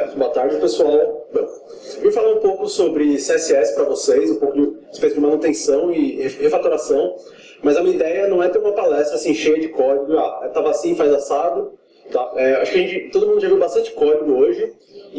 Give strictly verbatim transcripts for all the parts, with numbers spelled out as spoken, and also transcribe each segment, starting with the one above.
boa tarde, pessoal. Bom, eu vim falar um pouco sobre C S S para vocês, um pouco de respeito de manutenção e refatoração, mas a minha ideia não é ter uma palestra assim cheia de código, ah, estava assim, faz assado. Tá? É, acho que a gente, todo mundo já viu bastante código hoje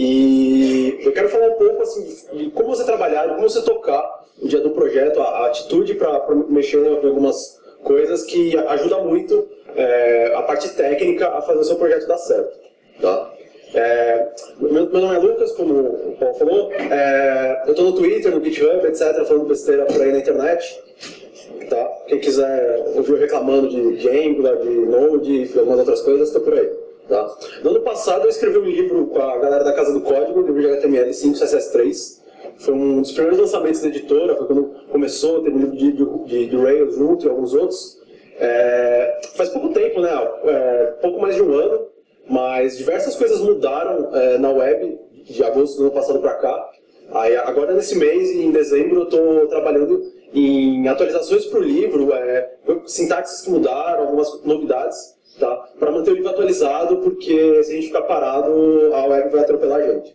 e eu quero falar um pouco assim, de, de como você trabalhar, de como você tocar o dia do projeto, a, a atitude para mexer em algumas coisas que ajuda muito é, a parte técnica a fazer o seu projeto dar certo. Tá? É, meu, meu nome é Lucas, como o Paulo falou, é, eu estou no Twitter, no GitHub, etcétera, falando besteira por aí na internet. Tá? Quem quiser ouvir eu reclamando de, de Angular, de Node e algumas outras coisas, estou por aí. Tá? No ano passado eu escrevi um livro com a galera da Casa do Código, livro de H T M L cinco, C S S três. Foi um dos primeiros lançamentos da editora, foi quando começou, teve um livro de, de, de Rails junto e alguns outros. É, faz pouco tempo, né? É, pouco mais de um ano, mas diversas coisas mudaram é, na web de agosto do ano passado para cá. Aí, agora nesse mês, em dezembro, eu estou trabalhando em atualizações para o livro, é, sintaxes que mudaram, algumas novidades, tá? Para manter o livro atualizado, porque se a gente ficar parado, a web vai atropelar a gente.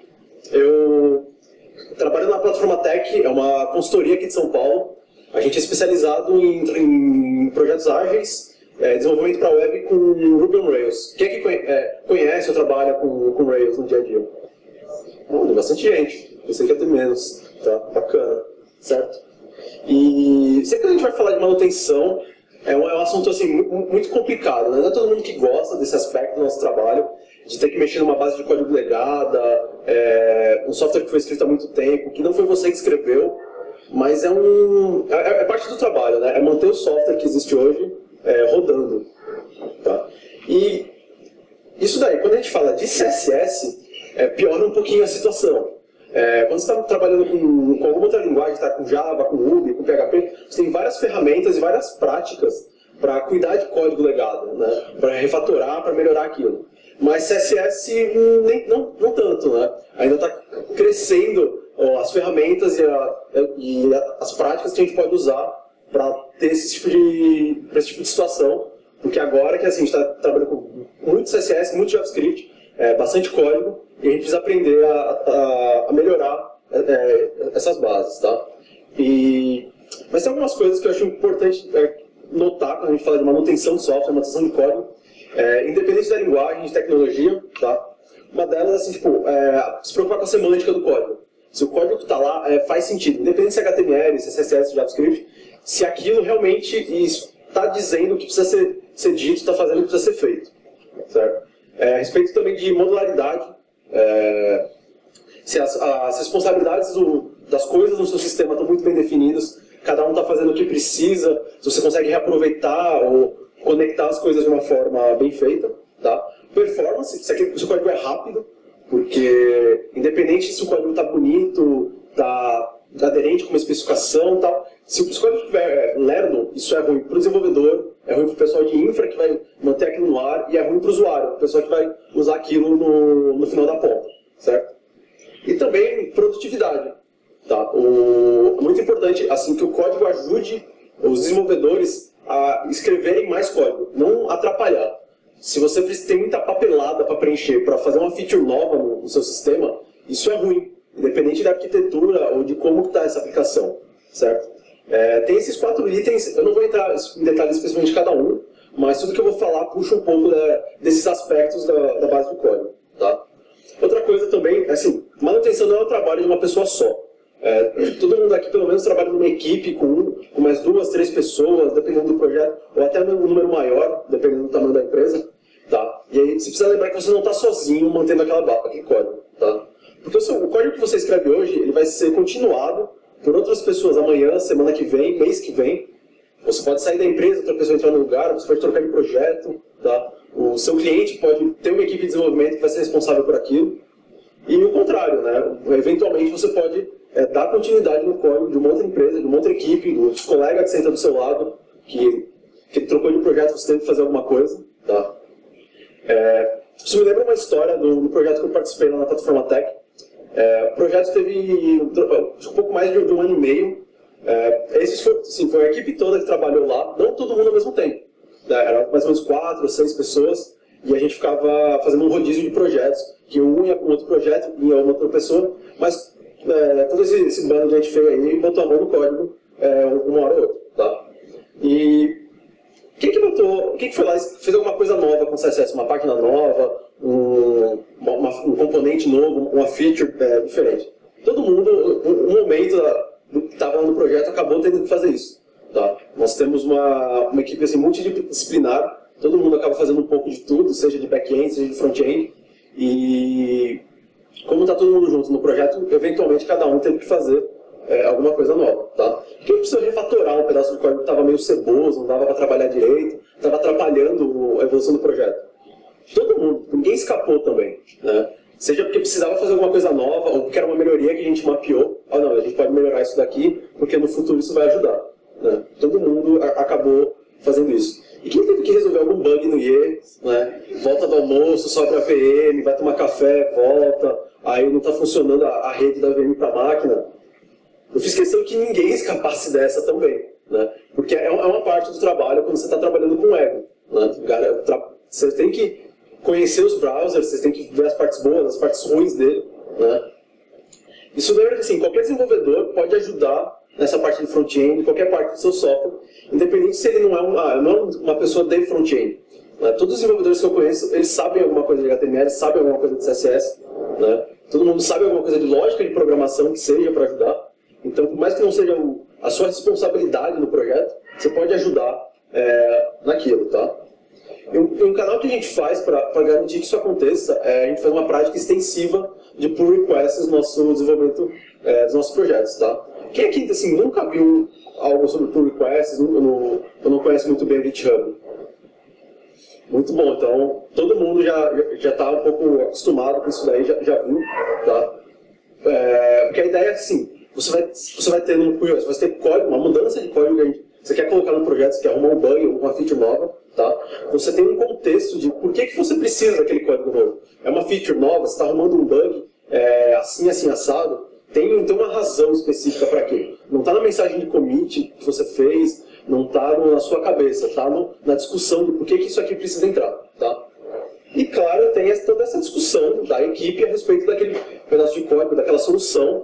Eu trabalho na Plataforma Tech, é uma consultoria aqui de São Paulo. A gente é especializado em, em projetos ágeis, é, desenvolvimento para web com Ruby on Rails. Quem é que conhece, é, conhece ou trabalha com, com Rails no dia a dia? Bom, tem bastante gente. Eu sei que ia ter menos. Tá? Bacana. Certo? E sempre que a gente vai falar de manutenção, é um, é um assunto assim, muito complicado. Né? Não é todo mundo que gosta desse aspecto do nosso trabalho, de ter que mexer numa base de código legada, é, um software que foi escrito há muito tempo, que não foi você que escreveu, mas é, um, é, é parte do trabalho, né? É manter o software que existe hoje é, rodando. Tá? E isso daí, quando a gente fala de C S S, é, piora um pouquinho a situação. É, quando você está trabalhando com, com alguma outra linguagem, está com Java, com Ruby, com P H P, você tem várias ferramentas e várias práticas para cuidar de código legado, né? Para refatorar, para melhorar aquilo. Mas C S S nem, não, não tanto, né? Ainda está crescendo ó, as ferramentas e, a, e a, as práticas que a gente pode usar para ter esse tipo de, esse tipo de situação. Porque agora que assim, a gente está trabalhando com muito C S S, muito JavaScript, é, bastante código, e a gente precisa aprender a, a, a melhorar é, essas bases, tá? E, mas tem algumas coisas que eu acho importante é, notar quando a gente fala de manutenção de software, manutenção de código, é, independente da linguagem, de tecnologia, tá? Uma delas, assim, tipo, é, se preocupar com a semântica do código. Se o código que está lá é, faz sentido, independente se é H T M L, se é C S S, JavaScript, se aquilo realmente está dizendo o que precisa ser, ser dito, está fazendo o que precisa ser feito, certo? É, a respeito também de modularidade, É, se as, as responsabilidades do, das coisas no seu sistema estão muito bem definidas, cada um está fazendo o que precisa, se você consegue reaproveitar ou conectar as coisas de uma forma bem feita, tá? Performance, se, aquele, se o código é rápido, porque independente se o código está bonito, está aderente com uma especificação e tal, se o código estiver lerdo, isso é ruim para o desenvolvedor, é ruim para o pessoal de infra que vai manter aquilo no ar, e é ruim para o usuário, o pessoal que vai usar aquilo no, no final da ponta, certo? E também produtividade. Tá? O, muito importante assim, que o código ajude os desenvolvedores a escreverem mais código, não atrapalhar. Se você tem muita papelada para preencher, para fazer uma feature nova no, no seu sistema, isso é ruim, independente da arquitetura ou de como está essa aplicação, certo? É, tem esses quatro itens, eu não vou entrar em detalhes especificamente de cada um, mas tudo que eu vou falar puxa um pouco da, desses aspectos da, da base do código. Tá? Outra coisa também, assim, manutenção não é o trabalho de uma pessoa só. É, todo mundo aqui pelo menos trabalha numa equipe com, um, com mais duas, três pessoas, dependendo do projeto, ou até um número maior, dependendo do tamanho da empresa. Tá? E aí você precisa lembrar que você não está sozinho mantendo aquela, aquele código. Tá? Porque o, seu, o código que você escreve hoje ele vai ser continuado por outras pessoas amanhã, semana que vem, mês que vem. Você pode sair da empresa, outra pessoa entrar no lugar, você pode trocar de projeto, tá? O seu cliente pode ter uma equipe de desenvolvimento que vai ser responsável por aquilo. E o contrário, né? Eventualmente você pode é, dar continuidade no código de uma outra empresa, de uma outra equipe, do colega que senta do seu lado, que, que trocou de projeto, você tem que fazer alguma coisa, tá? É, isso me lembra uma história do, do projeto que eu participei lá na Plataforma Tech. É, o projeto teve um pouco mais de um ano e meio. É, esse foi, assim, foi a equipe toda que trabalhou lá, não todo mundo ao mesmo tempo. Né? Eram mais ou menos quatro ou seis pessoas. e a gente ficava fazendo um rodízio de projetos, que um ia para um outro projeto, ia uma outra pessoa, mas é, todo esse, esse bando de gente feia aí botou a mão no código é, uma hora ou outra, tá? E quem que botou, quem que foi lá e fez alguma coisa nova com o C S S, uma página nova, um, uma, um componente novo, uma feature é, diferente? Todo mundo, um, um momento do que estava no projeto, acabou tendo que fazer isso, tá? Nós temos uma, uma equipe assim, multidisciplinar, todo mundo acaba fazendo um pouco de tudo, seja de back-end, seja de front-end, e como está todo mundo junto no projeto, eventualmente cada um teve que fazer é, alguma coisa nova, tá? Quem precisou refatorar um pedaço de código que estava meio ceboso, não dava para trabalhar direito, estava atrapalhando a evolução do projeto? Todo mundo, ninguém escapou também, né? Seja porque precisava fazer alguma coisa nova, ou porque era uma melhoria que a gente mapeou, ah não, a gente pode melhorar isso daqui, porque no futuro isso vai ajudar, né? Todo mundo acabou fazendo isso. E quem teve que resolver algum bug no I E, né? Volta do almoço, sobe para a V M, vai tomar café, volta, aí não está funcionando a, a rede da V M para a máquina. Eu fiz questão que ninguém escapasse dessa também, né? Porque é uma parte do trabalho quando você está trabalhando com ego, né? Você tem que conhecer os browsers, você tem que ver as partes boas, as partes ruins dele, né? Isso lembra que assim, qualquer desenvolvedor pode ajudar nessa parte de front-end, qualquer parte do seu software, independente se ele não é uma, não é uma pessoa de front-end, né? Todos os desenvolvedores que eu conheço, eles sabem alguma coisa de H T M L, sabem alguma coisa de C S S, né? Todo mundo sabe alguma coisa de lógica de programação que seja para ajudar. Então, por mais que não seja o, a sua responsabilidade no projeto, você pode ajudar é, naquilo, tá? E um, e um canal que a gente faz para garantir que isso aconteça, é, a gente faz uma prática extensiva de pull requests no nosso desenvolvimento é, dos nossos projetos, tá? Quem aqui assim, nunca viu algo sobre pull requests, ou não, ou não conhece muito bem o GitHub? Muito bom, então todo mundo já já está um pouco acostumado com isso daí, já, já viu, tá? É, porque a ideia é assim, você vai, você vai ter um pull request, você vai ter código, uma mudança de código que a gente, você quer colocar no projeto, você quer arrumar um bug, uma feature nova, tá? Você tem um contexto de por que, que você precisa daquele código novo. É uma feature nova, você está arrumando um bug é, assim, assim, assado, tem, tem uma razão específica para aquilo. Não está na mensagem de commit que você fez, não está na sua cabeça, está na discussão de por que, que isso aqui precisa entrar, tá? E claro, tem essa, toda essa discussão da equipe a respeito daquele pedaço de código, daquela solução,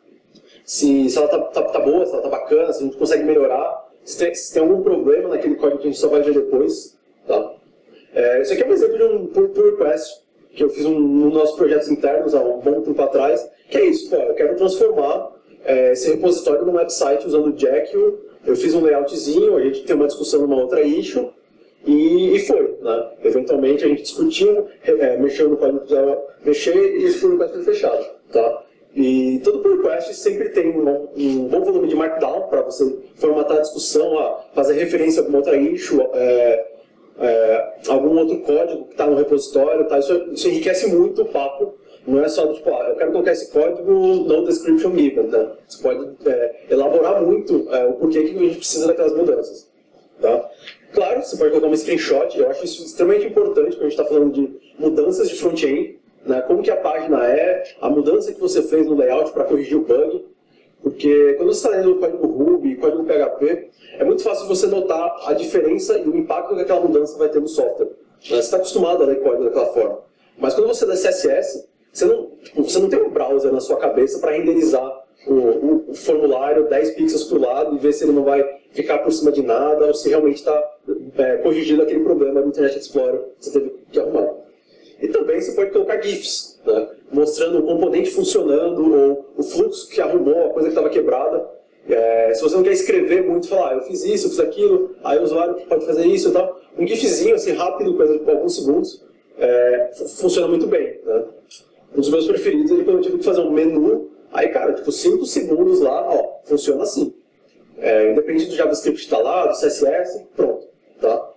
se, se ela está tá, tá boa, se ela está bacana, se a gente consegue melhorar, se tem, se tem algum problema naquele código que a gente só vai ver depois, tá? É, isso aqui é um exemplo de um pull request que eu fiz um, um nos nossos projetos internos há um bom tempo atrás, que é isso, pô, eu quero transformar é, esse repositório num website usando o Jekyll, eu fiz um layoutzinho, a gente tem uma discussão numa outra issue, e, e foi, né? Eventualmente a gente discutiu, é, mexeu no código que precisava mexer, e esse pull request foi fechado, tá? E todo pull request sempre tem um, um bom volume de markdown para você formatar a discussão, a fazer referência a alguma outra issue, é, é, algum outro código que está no repositório, tá? Isso, isso enriquece muito o papo. Não é só tipo, ah, eu quero colocar esse código no description given, né? Você pode é, elaborar muito é, o porquê que a gente precisa daquelas mudanças, tá? Claro, você pode colocar uma screenshot, eu acho isso extremamente importante quando a gente está falando de mudanças de front-end, né? Como que a página é, a mudança que você fez no layout para corrigir o bug, porque quando você está lendo o código Ruby, código P H P, é muito fácil você notar a diferença e o impacto que aquela mudança vai ter no software, né? Você está acostumado a ler código daquela forma, mas quando você lê C S S, Você não, tipo, você não tem um browser na sua cabeça para renderizar o, o, o formulário dez pixels por lado e ver se ele não vai ficar por cima de nada ou se realmente está é, corrigindo aquele problema do Internet Explorer que você teve que arrumar. E também você pode colocar GIFs, né, mostrando o componente funcionando ou o fluxo que arrumou, a coisa que estava quebrada. É, se você não quer escrever muito, falar, ah, eu fiz isso, eu fiz aquilo, aí o usuário pode fazer isso e tal. Um GIFzinho assim, rápido, coisa de alguns segundos, é, funciona muito bem, né? Um dos meus preferidos é quando eu tive que fazer um menu, aí, cara, tipo, cinco segundos lá, ó, funciona assim. É, independente do JavaScript estar lá, do C S S, pronto, tá?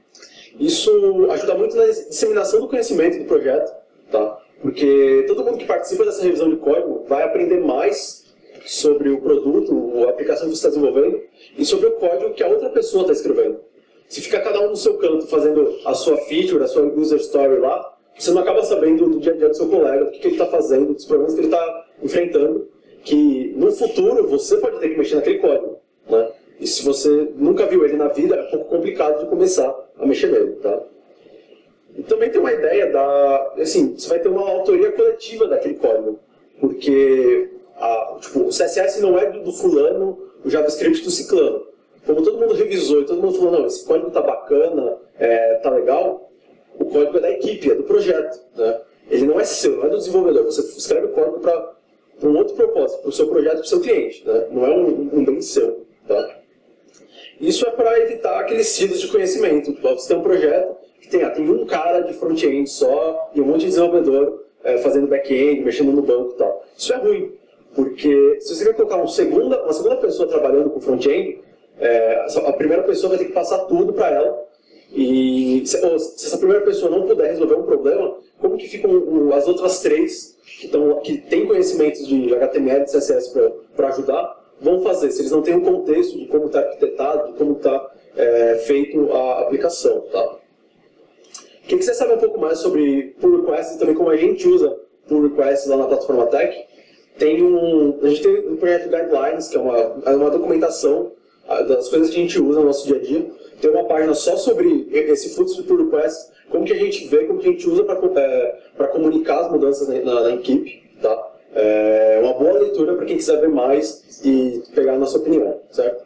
Isso ajuda muito na disseminação do conhecimento do projeto, tá? Porque todo mundo que participa dessa revisão de código vai aprender mais sobre o produto, a aplicação que você está desenvolvendo, e sobre o código que a outra pessoa está escrevendo. Se fica cada um no seu canto fazendo a sua feature, a sua user story lá, você não acaba sabendo do dia a dia do seu colega, do que, que ele está fazendo, dos problemas que ele está enfrentando, que no futuro você pode ter que mexer naquele código, né? E se você nunca viu ele na vida, é um pouco complicado de começar a mexer nele, tá? também tem uma ideia da, assim, você vai ter uma autoria coletiva daquele código, porque a, tipo, o C S S não é do, do fulano, o JavaScript do ciclano. Como todo mundo revisou e todo mundo falou, não, esse código tá bacana, é, tá legal, o código é da equipe, é do projeto, né? Ele não é seu, não é do desenvolvedor. Você escreve o código para um outro propósito, para o seu projeto, para o seu cliente, né? Não é um, um bem seu, tá? Isso é para evitar aqueles silos de conhecimento. Você tem um projeto que tem, ah, tem um cara de front-end só e um monte de desenvolvedor é, fazendo back-end, mexendo no banco e tal. Isso é ruim, porque se você quer colocar um segunda, uma segunda pessoa trabalhando com front-end, é, a primeira pessoa vai ter que passar tudo para ela. E se, ou, se essa primeira pessoa não puder resolver um problema, como que ficam as outras três que, tão, que têm conhecimentos de H T M L e C S S para ajudar, vão fazer, se eles não têm um contexto de como está arquitetado, de como está é, feito a aplicação, tá? Quem quiser saber um pouco mais sobre pull requests e também como a gente usa pull requests lá na plataforma Tech, tem um, a gente tem um projeto Guidelines, que é uma, é uma documentação das coisas que a gente usa no nosso dia a dia. Tem uma página só sobre esse fluxo de pull requests, como que a gente vê, como que a gente usa para é, comunicar as mudanças na, na, na equipe, tá? É uma boa leitura para quem quiser ver mais e pegar a nossa opinião, certo?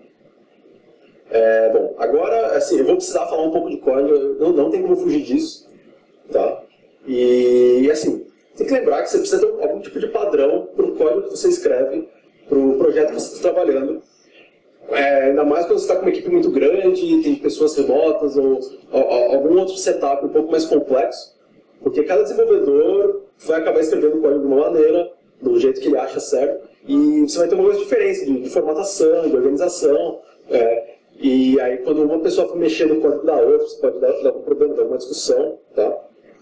É, bom, agora, assim, eu vou precisar falar um pouco de código, não, não tem como fugir disso, tá? E, assim, tem que lembrar que você precisa ter algum tipo de padrão para o código que você escreve, para o projeto que você está trabalhando. É, ainda mais quando você está com uma equipe muito grande, tem pessoas remotas ou, ou, ou algum outro setup um pouco mais complexo, porque cada desenvolvedor vai acabar escrevendo o código de uma maneira, do jeito que ele acha certo, e você vai ter algumas diferenças de, de formatação, de organização, é, e aí quando uma pessoa for mexer no código da outra, você pode dar, dar um problema, dar uma discussão, tá?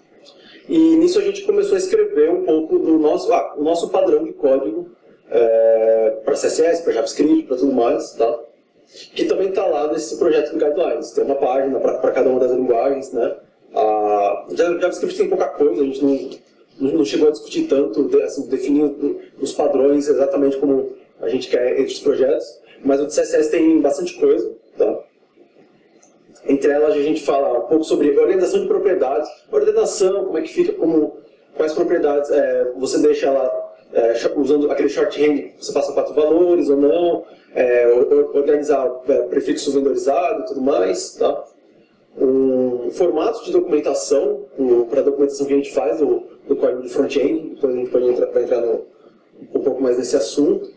E nisso a gente começou a escrever um pouco do nosso, ah, o nosso padrão de código, É, para C S S, para JavaScript, para tudo mais, tá? Que também está lá nesse projeto do Guidelines. Tem uma página para cada uma das linguagens, né? A JavaScript tem pouca coisa, a gente não, não chegou a discutir tanto, assim, definir os padrões exatamente como a gente quer entre os projetos, mas o de C S S tem bastante coisa, tá? Entre elas a gente fala um pouco sobre organização de propriedades, ordenação, como é que fica, como, quais propriedades é, você deixa ela É, usando aquele shorthand, você passa quatro valores ou não, é, organizar é, prefixo vendorizado e tudo mais, tá? Um formato de documentação, para a documentação que a gente faz do, do código de front-end, depois a gente pode entrar, vai entrar no, um pouco mais nesse assunto.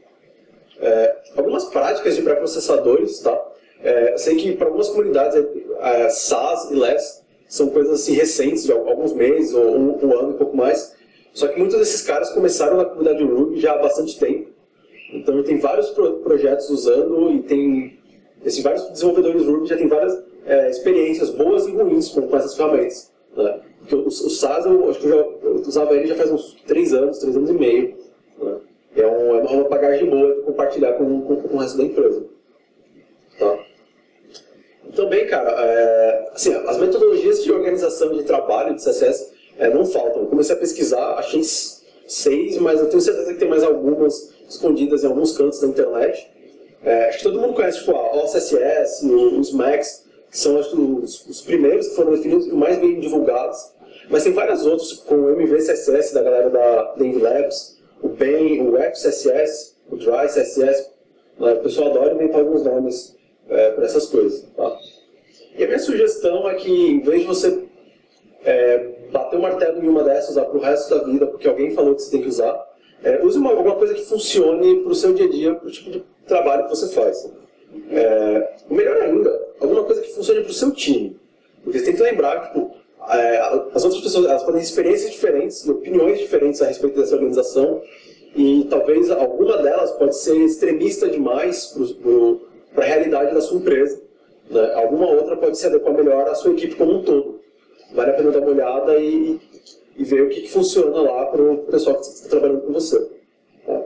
É, algumas práticas de pré-processadores, tá? É, eu sei que para algumas comunidades é, SaaS e less são coisas assim recentes, de alguns meses ou um, um ano e pouco mais. Só que muitos desses caras começaram na comunidade Ruby já há bastante tempo. Então tem vários pro projetos usando e tem esses vários desenvolvedores Ruby já tem várias é, experiências boas e ruins com, com essas ferramentas, né? Porque o, o SaaS eu acho que eu, já, eu usava ele já faz uns três anos, três anos e meio, né? É, um, é uma bagagem boa de compartilhar com, com, com o resto da empresa, tá? Também, cara, é, assim, as metodologias de organização de trabalho de C S S É, não faltam. Eu comecei a pesquisar, achei seis, mas eu tenho certeza que tem mais algumas escondidas em alguns cantos da internet. É, acho que todo mundo conhece tipo, a O C S S, os Macs, que são acho, os, os primeiros que foram definidos e mais bem divulgados. Mas tem vários outros, como o M V C S S da galera da Dengue Labs, o B E M, o F C S S, o Dry C S S. Né? O pessoal adora inventar alguns nomes é, para essas coisas. Tá? E a minha sugestão é que, em vez de você É, bater o martelo em uma dessas, usar para o resto da vida, porque alguém falou que você tem que usar, é, use uma, alguma coisa que funcione para o seu dia a dia, para o tipo de trabalho que você faz. É, melhor ainda, alguma coisa que funcione para o seu time. Porque você tem que lembrar que tipo, é, as outras pessoas elas podem ter experiências diferentes, opiniões diferentes a respeito dessa organização, e talvez alguma delas pode ser extremista demais para a realidade da sua empresa. Né? Alguma outra pode se adequar melhor à sua equipe como um todo. Vale a pena dar uma olhada e, e ver o que, que funciona lá para o pessoal que está trabalhando com você. Tá,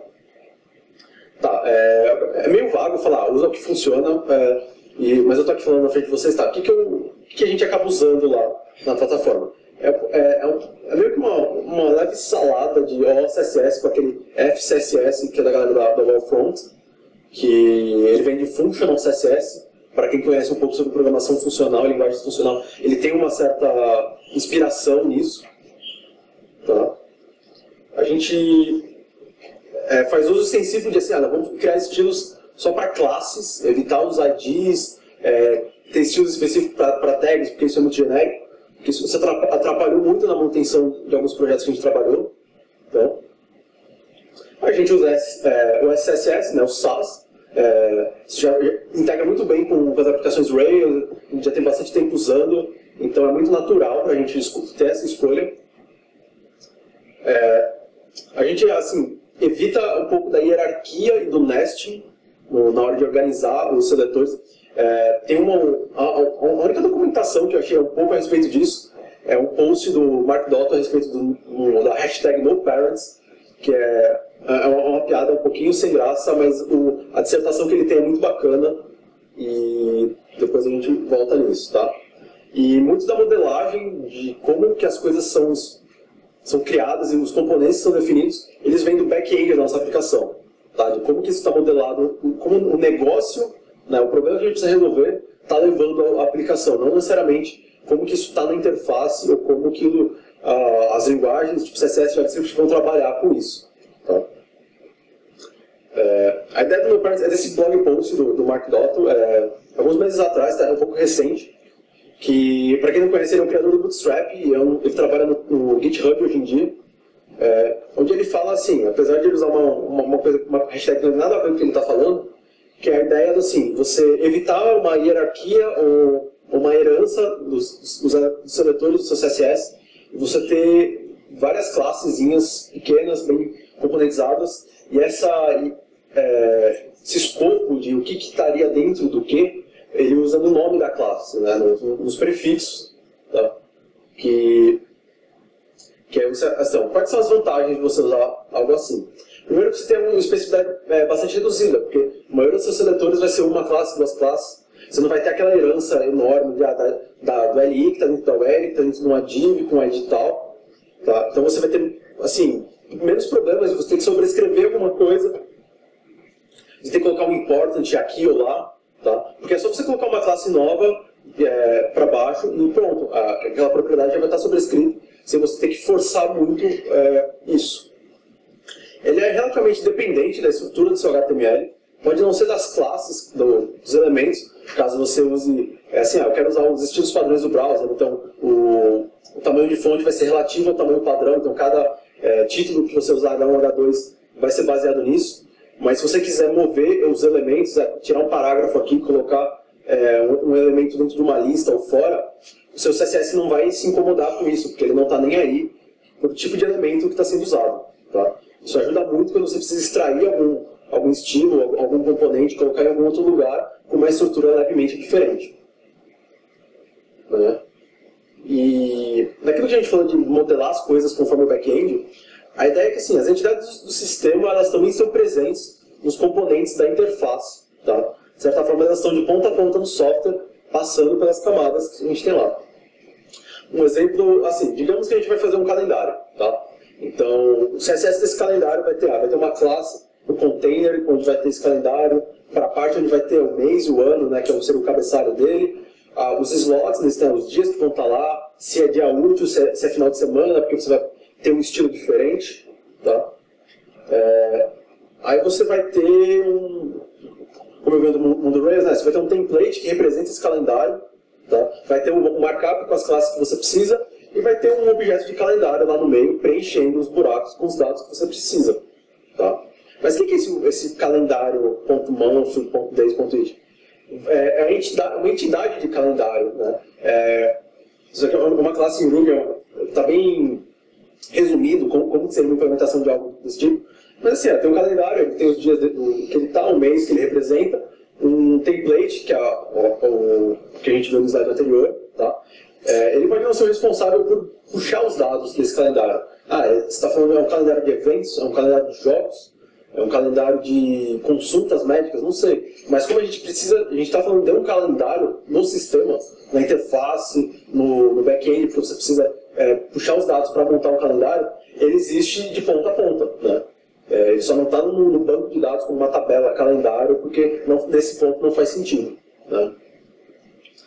tá é, é meio vago falar, usa o que funciona, é, e, mas eu estou aqui falando na frente de vocês, tá? O que, que, eu, o que a gente acaba usando lá na plataforma? É, é, é, um, é meio que uma, uma leve salada de O C S S com aquele F C S S, que é da galera da, da Wallfront, que ele vem de Functional C S S. Para quem conhece um pouco sobre programação funcional e linguagem funcional, ele tem uma certa inspiração nisso. Tá? A gente é, faz uso extensivo de assim, ah, vamos criar estilos só para classes, evitar os I Ds, é, ter estilos específicos para tags, porque isso é muito genérico. Porque isso atrapalhou muito na manutenção de alguns projetos que a gente trabalhou. Então, a gente usa é, o S S S, né, o Sass. É, isso já integra muito bem com as aplicações Rails, a gente já tem bastante tempo usando, então é muito natural para a gente ter essa escolha. É, a gente assim, evita um pouco da hierarquia e do nesting no, na hora de organizar os seletores. É, tem uma, a, a única documentação que eu achei um pouco a respeito disso é um post do Mark Dotto a respeito do, do, da hashtag NoParents, que é, é uma, uma piada um pouquinho sem graça, mas o, a dissertação que ele tem é muito bacana e depois a gente volta nisso, tá? E muito da modelagem de como que as coisas são, são criadas e os componentes são definidos, eles vêm do back-end da nossa aplicação, tá? De como que isso está modelado, como o negócio, né, o problema que a gente precisa resolver está levando a aplicação, não necessariamente como que isso está na interface ou como que uh, as linguagens tipo C S S e JavaScript vão trabalhar com isso. Tá? É, a ideia do meu parent é desse blog post do, do Mark Dotto, é, alguns meses atrás, tá, é um pouco recente, que, para quem não conhece, ele é um criador do Bootstrap e é um, ele trabalha no, no GitHub hoje em dia, é, onde ele fala assim, apesar de ele usar uma, uma, uma, coisa, uma hashtag que não tem nada a ver com o que ele está falando, que é a ideia do assim, você evitar uma hierarquia ou uma herança dos, dos, dos seletores do seu C S S e você ter várias classezinhas pequenas, bem componentizadas, e essa, é, esse escopo de o que, que estaria dentro do que, ele usa no nome da classe, né, nos, nos prefixos. Tá? Que, que é então, quais são as vantagens de você usar algo assim? Primeiro que você tem uma especificidade é, bastante reduzida, porque a maioria dos seus seletores vai ser uma classe, duas classes. Você não vai ter aquela herança enorme da, da, da, do L I que está dentro da U L, que está dentro de uma div com I D e tal. Tá? Então você vai ter, assim, menos problemas de você ter que sobrescrever alguma coisa, de ter que colocar um important aqui ou lá. Tá? Porque é só você colocar uma classe nova é, para baixo e pronto, a, aquela propriedade já vai estar sobrescrita, sem você ter que forçar muito é, isso. Ele é relativamente dependente da estrutura do seu H T M L, pode não ser das classes, do, dos elementos, caso você use, é assim, ah, eu quero usar os estilos padrões do browser, então o, o tamanho de fonte vai ser relativo ao tamanho padrão, então cada é, título que você usar H um, H dois vai ser baseado nisso, mas se você quiser mover os elementos, é, tirar um parágrafo aqui, colocar é, um, um elemento dentro de uma lista ou fora, o seu C S S não vai se incomodar com isso, porque ele não está nem aí para o tipo de elemento que está sendo usado. Tá? Isso ajuda muito quando você precisa extrair algum, algum estilo, algum componente, colocar em algum outro lugar com uma estrutura levemente diferente. Né? E naquilo que a gente falou de modelar as coisas conforme o back-end, a ideia é que assim, as entidades do sistema elas também estão presentes nos componentes da interface. Tá? De certa forma, elas estão de ponta a ponta no software, passando pelas camadas que a gente tem lá. Um exemplo, assim, digamos que a gente vai fazer um calendário. Tá? Então, o C S S desse calendário vai ter, ah, vai ter uma classe, o container, onde vai ter esse calendário, para a parte onde vai ter o mês e o ano, né, que é o cabeçalho dele, ah, os slots, né, tem os dias que vão estar lá, se é dia útil, se é, se é final de semana, porque você vai ter um estilo diferente. Tá? É, aí você vai ter um, como eu venho do mundo Rails, né, você vai ter um template que representa esse calendário, tá? Vai ter um markup com as classes que você precisa, e vai ter um objeto de calendário lá no meio, preenchendo os buracos com os dados que você precisa. Tá? Mas o que é esse, esse calendário.month.days.it? É, é uma, entidade, uma entidade de calendário. Né? É, isso aqui é uma classe em Ruby, está bem resumido como, como seria uma implementação de algo desse tipo. Mas assim, é, tem um calendário, ele tem os dias de, do, que ele está, o mês que ele representa, um template, que é o, o que a gente viu no slide anterior. Tá? É, ele pode não ser responsável por puxar os dados desse calendário. Ah, você está falando de um calendário de eventos, é um calendário de jogos, é um calendário de consultas médicas, não sei. Mas como a gente precisa, a gente está falando de um calendário no sistema, na interface, no, no back-end, porque você precisa é, puxar os dados para montar um calendário, ele existe de ponta a ponta. Né? É, ele só não está no, no banco de dados como uma tabela calendário, porque não, nesse ponto não faz sentido. Né?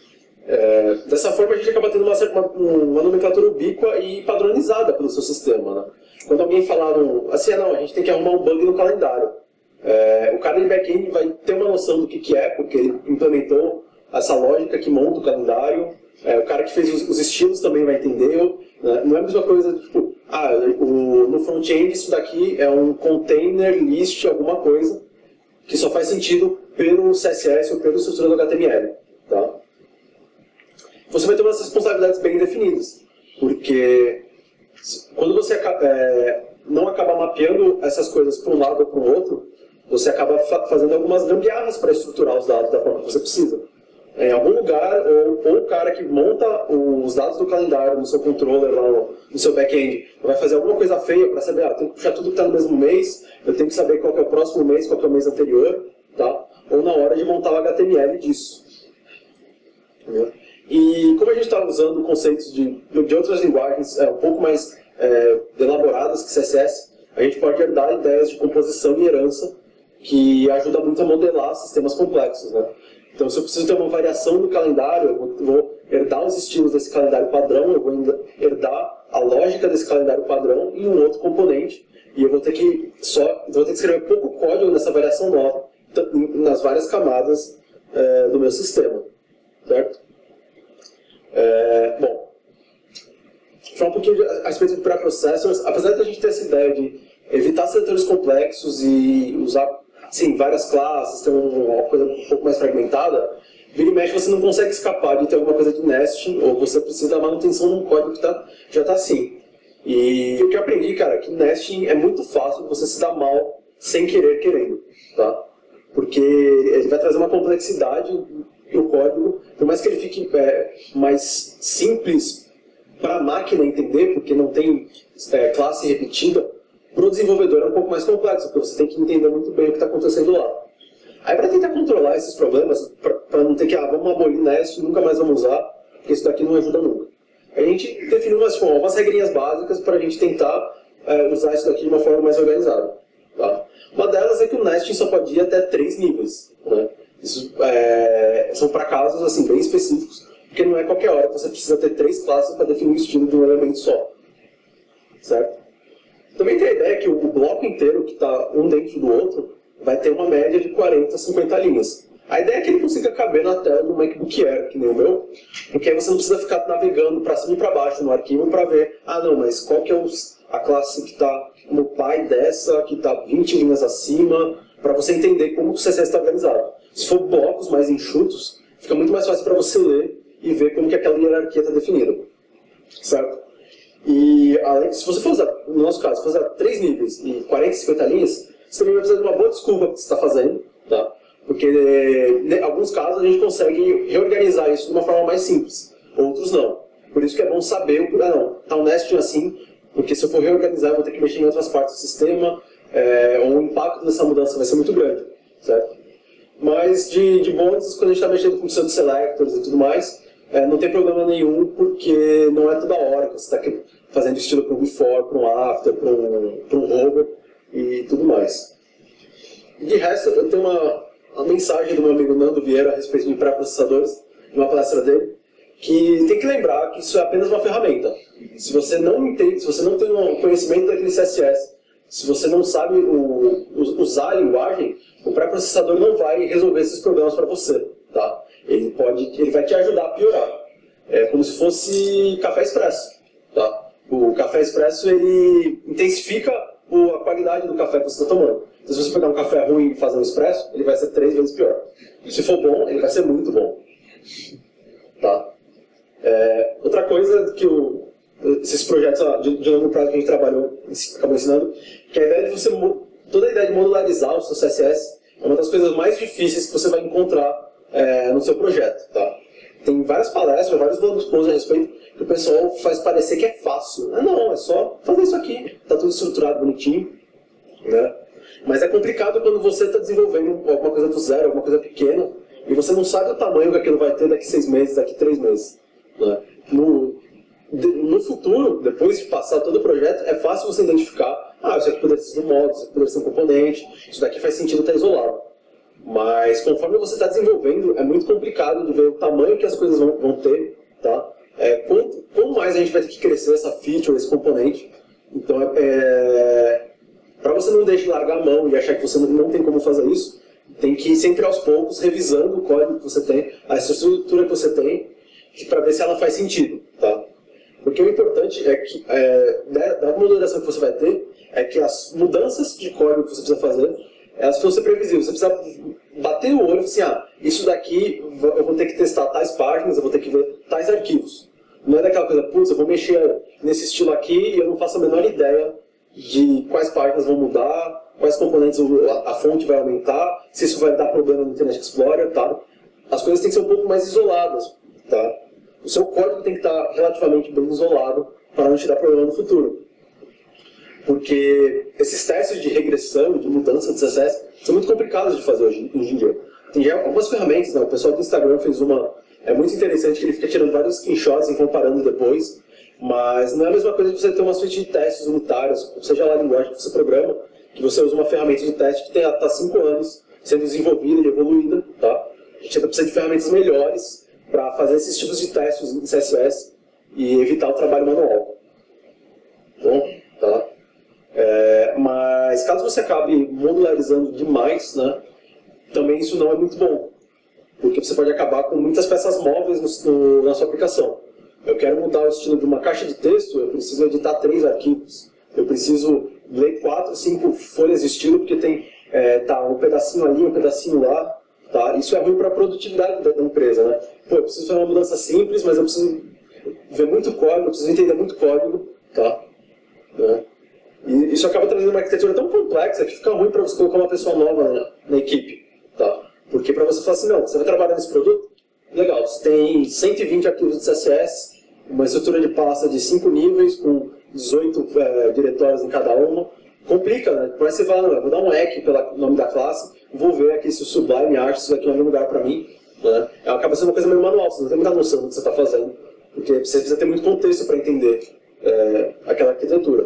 É, dessa forma a gente acaba tendo uma, uma, uma nomenclatura ubíqua e padronizada pelo seu sistema, né? Quando alguém falar, um, assim, ah, não, a gente tem que arrumar um bug no calendário. É, o cara de back-end vai ter uma noção do que, que é, porque ele implementou essa lógica que monta o calendário. É, o cara que fez os, os estilos também vai entender. Né? Não é a mesma coisa, tipo, ah, o, no front-end isso daqui é um container list alguma coisa que só faz sentido pelo C S S ou pela estrutura do H T M L. Tá? Você vai ter umas responsabilidades bem definidas, porque quando você é, não acaba mapeando essas coisas para um lado ou para o outro, você acaba fa fazendo algumas gambiarras para estruturar os dados da forma que você precisa. Em algum lugar, ou, ou o cara que monta os dados do calendário no seu controller, lá no, no seu back-end, vai fazer alguma coisa feia para saber, ah, eu tenho que puxar tudo que está no mesmo mês, eu tenho que saber qual que é o próximo mês, qual que é o mês anterior, tá? Ou na hora de montar o H T M L disso. Entendeu? E como a gente está usando conceitos de, de outras linguagens é, um pouco mais é, elaboradas que C S S, a gente pode herdar ideias de composição e herança que ajuda muito a modelar sistemas complexos, né? Então, se eu preciso ter uma variação do calendário, eu vou, vou herdar os estilos desse calendário padrão, eu vou herdar a lógica desse calendário padrão em um outro componente, e eu vou ter que, só, vou ter que escrever pouco código nessa variação nova, nas várias camadas é, do meu sistema. Certo? É, bom, falar um pouquinho de, a respeito de pré-processors. Apesar de a gente ter essa ideia de evitar setores complexos e usar sim, várias classes, ter uma coisa um pouco mais fragmentada, vira e mexe você não consegue escapar de ter alguma coisa de nesting, ou você precisa da manutenção de um código que tá, já está assim. E o que eu aprendi, cara, é que nesting é muito fácil você se dar mal sem querer querendo, tá? Porque ele vai trazer uma complexidade no código, por mais que ele fique é, mais simples para a máquina entender, porque não tem é, classe repetida, para o desenvolvedor é um pouco mais complexo, porque você tem que entender muito bem o que está acontecendo lá. Aí, para tentar controlar esses problemas, para não ter que, ah, vamos abolir Nest, nunca mais vamos usar, porque isso daqui não ajuda nunca. A gente definiu umas, tipo, umas regrinhas básicas para a gente tentar é, usar isso daqui de uma forma mais organizada. Tá? Uma delas é que o nesting só pode ir até três níveis. Né? Isso é, são para casos assim, bem específicos, porque não é qualquer hora que você precisa ter três classes para definir o estilo de um elemento só. Certo? Também tem a ideia que o bloco inteiro, que está um dentro do outro, vai ter uma média de quarenta, cinquenta linhas. A ideia é que ele consiga caber na tela do MacBook Air, que nem o meu, porque aí você não precisa ficar navegando para cima e para baixo no arquivo para ver, ah não, mas qual que é os, a classe que está no pai dessa, que está vinte linhas acima, para você entender como o C S S está organizado. Se for blocos mais enxutos, fica muito mais fácil para você ler e ver como que aquela hierarquia está definida. Certo? E além, se você for usar, no nosso caso, se for usar três níveis e quarenta, cinquenta linhas, você também vai precisar de uma boa desculpa que você está fazendo, tá? Porque em alguns casos a gente consegue reorganizar isso de uma forma mais simples, outros não. Por isso que é bom saber, ah não, tá um nesting assim, porque se eu for reorganizar eu vou ter que mexer em outras partes do sistema, é, o impacto dessa mudança vai ser muito grande, certo? Mas de, de bônus, quando a gente está mexendo com função de selectors e tudo mais, É, não tem problema nenhum, porque não é toda hora que você está fazendo estilo para um before, para um after, para um, para um over e tudo mais. De resto, eu tenho uma, uma mensagem do meu amigo Nando Vieira a respeito de pré-processadores, de uma palestra dele, que tem que lembrar que isso é apenas uma ferramenta. Se você não entende, se você não tem um conhecimento daquele C S S, se você não sabe o, usar a linguagem, o pré-processador não vai resolver esses problemas para você, tá? Ele, pode, ele vai te ajudar a piorar. É como se fosse café expresso. Tá? O café expresso ele intensifica a qualidade do café que você está tomando. Então, se você pegar um café ruim e fazer um expresso, ele vai ser três vezes pior. Se for bom, ele vai ser muito bom. Tá? É, outra coisa que o, esses projetos de, de longo prazo que a gente trabalhou, acabou ensinando, que a ideia de você, toda a ideia de modularizar o seu C S S é uma das coisas mais difíceis que você vai encontrar É, no seu projeto, tá? Tem várias palestras, vários blog posts a respeito que o pessoal faz parecer que é fácil. Ah, não, é só fazer isso aqui, tá tudo estruturado bonitinho, né? Mas é complicado quando você está desenvolvendo alguma coisa do zero, alguma coisa pequena, e você não sabe o tamanho que aquilo vai ter daqui seis meses, daqui três meses, né? No, de, no futuro, depois de passar todo o projeto, é fácil você identificar, ah, isso aqui poderia ser um módulo, isso aqui poderia ser um componente, isso daqui faz sentido estar isolado. Mas conforme você está desenvolvendo, é muito complicado de ver o tamanho que as coisas vão, vão ter, tá? É, quanto, quanto mais a gente vai ter que crescer essa feature, esse componente. Então, é, é, para você não deixar de largar a mão e achar que você não, não tem como fazer isso, tem que ir sempre aos poucos revisando o código que você tem, a estrutura que você tem, para ver se ela faz sentido, tá? Porque o importante é que, é, da moderação que você vai ter, é que as mudanças de código que você precisa fazer, elas precisam ser previsíveis. Você precisa bater o olho e assim, ah, isso daqui eu vou ter que testar tais páginas, eu vou ter que ver tais arquivos. Não é daquela coisa, putz, eu vou mexer nesse estilo aqui e eu não faço a menor ideia de quais páginas vão mudar, quais componentes a fonte vai aumentar, se isso vai dar problema no Internet Explorer, tá? As coisas têm que ser um pouco mais isoladas, tá? O seu código tem que estar relativamente bem isolado para não te dar problema no futuro. Porque esses testes de regressão, de mudança de C S S, são muito complicados de fazer hoje, hoje em dia. Tem já algumas ferramentas, né? O pessoal do Instagram fez uma... É muito interessante que ele fica tirando vários screenshots e comparando depois, mas não é a mesma coisa de você ter uma suite de testes unitários, seja lá a linguagem que você programa, que você usa uma ferramenta de teste que tem há cinco anos sendo desenvolvida e evoluída, tá? A gente ainda precisa de ferramentas melhores para fazer esses tipos de testes em C S S e evitar o trabalho manual. Bom, tá? É, mas caso você acabe modularizando demais, né, também isso não é muito bom, porque você pode acabar com muitas peças móveis no, no, na sua aplicação. Eu quero mudar o estilo de uma caixa de texto, eu preciso editar três arquivos, eu preciso ler quatro, cinco folhas de estilo, porque tem é, tá, um pedacinho ali, um pedacinho lá. Tá? Isso é ruim para a produtividade da, da empresa. Né? Pô, eu preciso fazer uma mudança simples, mas eu preciso ver muito código, eu preciso entender muito código. Tá? Né? E isso acaba trazendo uma arquitetura tão complexa que fica ruim para você colocar uma pessoa nova na, na equipe. Tá? Porque para você falar assim, não, você vai trabalhar nesse produto? Legal, você tem cento e vinte arquivos de C S S, uma estrutura de pasta de cinco níveis, com dezoito é, diretórios em cada uma. Complica, né? Por aí você fala, não, eu vou dar um eq pelo nome da classe, vou ver aqui se o Sublime acha isso aqui em algum lugar para mim. Né? Acaba sendo uma coisa meio manual, você não tem muita noção do que você está fazendo, porque você precisa ter muito contexto para entender é, aquela arquitetura.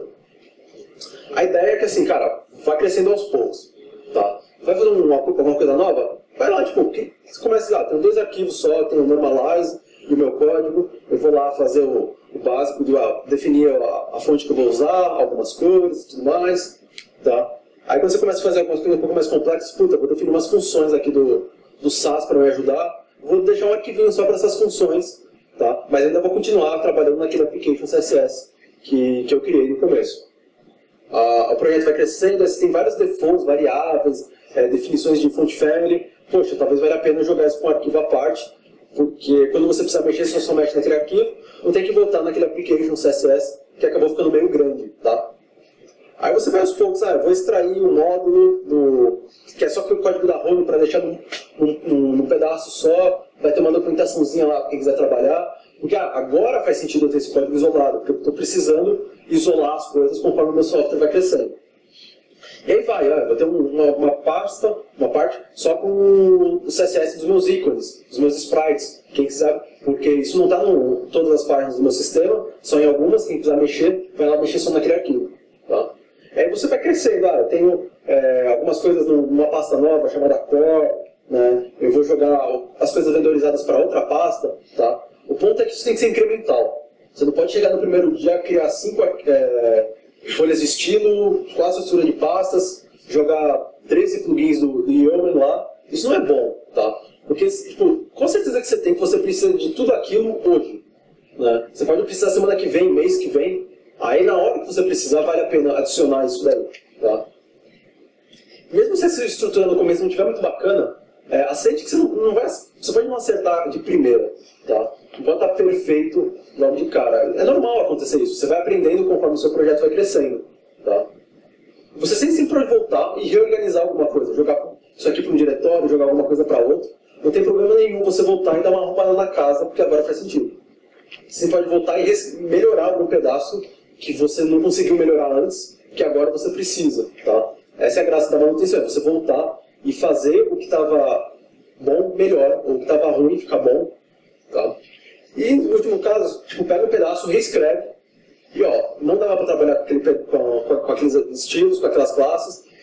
A ideia é que assim, cara, vai crescendo aos poucos. Tá? Vai fazer uma, alguma coisa nova? Vai lá, tipo, que, você começa lá, tem dois arquivos só, tem o Normalize e o meu código, eu vou lá fazer o, o básico, de, ah, definir a, a fonte que eu vou usar, algumas cores e tudo mais, tá? Aí quando você começa a fazer algumas coisas um pouco mais complexas, puta, vou definir umas funções aqui do, do SaaS para me ajudar, vou deixar um arquivinho só para essas funções, tá? Mas ainda vou continuar trabalhando naquele application C S S que, que eu criei no começo. Ah, o projeto vai crescendo, você tem vários defaults, variáveis, é, definições de font family. Poxa, talvez valha a pena jogar isso com um arquivo à parte, porque quando você precisa mexer, você só mexe naquele arquivo, não tem que voltar naquele application C S S que acabou ficando meio grande, tá? Aí você vai aos poucos, ah, eu vou extrair o módulo, do, que é só o código da home para deixar num, num, num pedaço só, vai ter uma documentaçãozinha lá para quem quiser trabalhar, porque ah, agora faz sentido eu ter esse código isolado, porque eu estou precisando isolar as coisas conforme o meu software vai crescendo. E aí vai, ah, eu vou ter uma, uma pasta, uma parte, só com o C S S dos meus ícones, dos meus sprites, quem quiser, porque isso não está em todas as páginas do meu sistema, só em algumas, quem quiser mexer, vai lá mexer só naquele arquivo. Tá? Aí você vai crescendo, ah, eu tenho é, algumas coisas numa pasta nova chamada Core, né? Eu vou jogar as coisas vendorizadas para outra pasta, tá? O ponto é que isso tem que ser incremental. Você não pode chegar no primeiro dia, criar cinco é, folhas de estilo, quatro estruturas de pastas, jogar treze plugins do, do Yeoman lá. Isso não é bom, tá? Porque, tipo, com certeza que você tem que você precisa de tudo aquilo hoje. Né? Você pode precisar semana que vem, mês que vem. Aí na hora que você precisar, vale a pena adicionar isso daí. Tá? Mesmo se essa estrutura no começo não estiver muito bacana, é, aceite que você não, não vai. Você pode não acertar de primeira. Tá? Não pode estar perfeito logo de cara. É normal acontecer isso. Você vai aprendendo conforme o seu projeto vai crescendo. Tá? Você sempre pode voltar e reorganizar alguma coisa. Jogar isso aqui para um diretório, jogar alguma coisa para outro. Não tem problema nenhum você voltar e dar uma arrumada na casa, porque agora faz sentido. Você pode voltar e melhorar algum pedaço que você não conseguiu melhorar antes, que agora você precisa. Tá? Essa é a graça da manutenção, é você voltar e fazer o que estava bom melhor, ou o que estava ruim ficar bom. Tá? E no último caso, tipo, pega um pedaço, reescreve, e ó, não dava para trabalhar com, aquele, com, com, com aqueles estilos, com aquelas classes,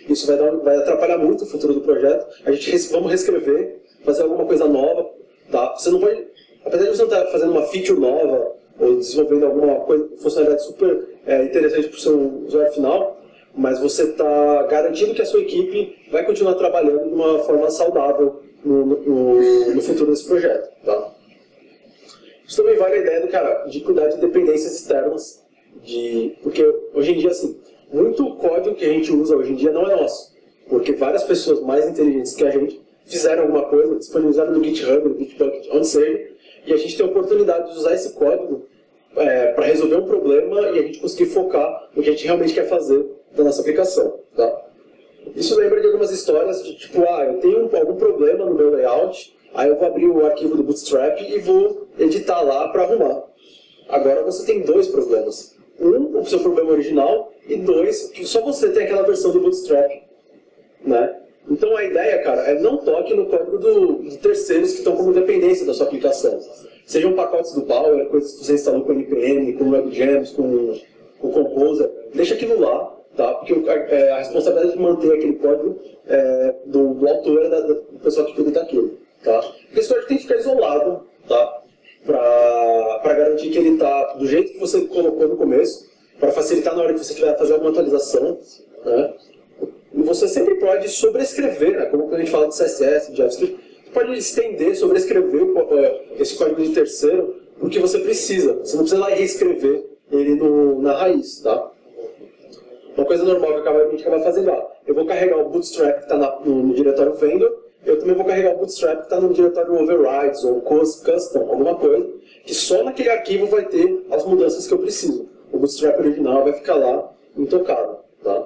isso vai, dar, vai atrapalhar muito o futuro do projeto. A gente res, vamos reescrever, fazer alguma coisa nova, tá? Você não pode, apesar de você não estar fazendo uma feature nova ou desenvolvendo alguma coisa, funcionalidade super é, interessante para o seu usuário final, mas você está garantindo que a sua equipe vai continuar trabalhando de uma forma saudável no, no, no futuro desse projeto, tá? Isso também vale a ideia do cara de cuidar de dependências externas, de, porque hoje em dia, assim, muito código que a gente usa hoje em dia não é nosso, porque várias pessoas mais inteligentes que a gente fizeram alguma coisa, disponibilizaram no GitHub, no Bitbucket, onde seja, e a gente tem a oportunidade de usar esse código é, para resolver um problema e a gente conseguir focar no que a gente realmente quer fazer da nossa aplicação, tá? Isso lembra de algumas histórias de tipo, ah, eu tenho algum problema no meu layout, aí eu vou abrir o arquivo do Bootstrap e vou editar lá para arrumar. Agora você tem dois problemas. Um, o seu problema original, e dois, que só você tem aquela versão do Bootstrap, né? Então a ideia, cara, é não toque no código do, de terceiros que estão como dependência da sua aplicação. Sejam pacotes do Bower, coisas que você instalou com N P M, com WebGems, com o Composer, deixa aquilo lá, tá? Porque é, a responsabilidade de manter aquele código é, do, do autor é da, da pessoa que cuida daquilo, tá? Porque esse código tem que ficar isolado, tá? Para garantir que ele está do jeito que você colocou no começo, para facilitar na hora que você tiver fazer alguma atualização, né? E você sempre pode sobrescrever, né? Como quando a gente fala de C S S, de JavaScript, você pode estender, sobrescrever esse código de terceiro, porque você precisa. Você não precisa lá reescrever ele no, na raiz, tá? Uma coisa normal que a gente acaba fazendo lá, eu vou carregar o Bootstrap que está no, no diretório vendor, eu também vou carregar o Bootstrap que está no diretório overrides ou custom, alguma coisa, que só naquele arquivo vai ter as mudanças que eu preciso. O Bootstrap original vai ficar lá intocado, tá?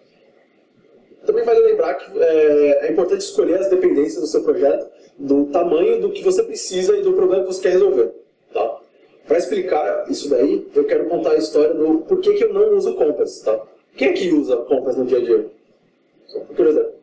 Também vale lembrar que é, é importante escolher as dependências do seu projeto do tamanho do que você precisa e do problema que você quer resolver, tá? Para explicar isso daí, eu quero contar a história do porquê que eu não uso Compass, tá? Quem é que usa Compass no dia a dia? Só por curiosidade.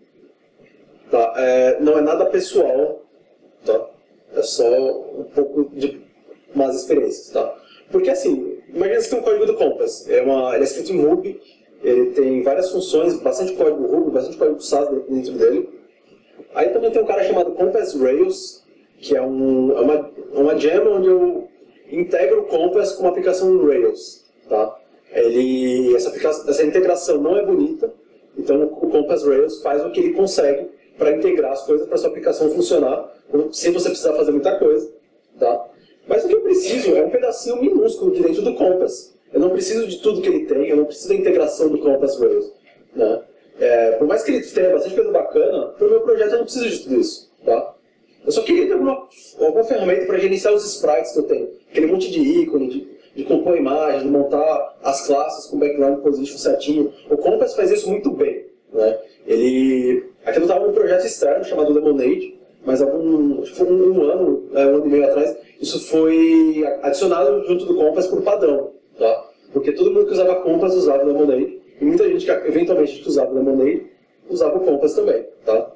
Tá, é, não é nada pessoal, tá? É só um pouco de más experiências, tá? Porque assim, imagina que tem um código do Compass, é uma, ele é escrito em Ruby, ele tem várias funções, bastante código Ruby, bastante código S A S dentro dele. Aí também tem um cara chamado Compass Rails, que é, um, é uma, uma gem onde eu integro o Compass com uma aplicação no Rails, tá? Ele, essa, aplicação, essa integração não é bonita, então o Compass Rails faz o que ele consegue para integrar as coisas para sua aplicação funcionar, sem você precisar fazer muita coisa, tá? Mas o que eu preciso é um pedacinho minúsculo de dentro do Compass. Eu não preciso de tudo que ele tem, eu não preciso da integração do Compass Rails, né? É, por mais que ele tenha bastante coisa bacana, para o meu projeto eu não preciso de tudo isso, tá? Eu só queria ter alguma, alguma ferramenta para gerenciar os sprites que eu tenho, aquele monte de ícone, de, de compor imagem, de montar as classes com background position certinho. O Compass faz isso muito bem, né? Ele, aqui eu estava num projeto externo chamado Lemonade, mas algum, acho que foi um, um ano, é, um ano e meio atrás, isso foi adicionado junto do Compass por padrão, tá? Porque todo mundo que usava Compass usava o Lemonade, e muita gente que eventualmente que usava o Lemonade usava o Compass também, tá?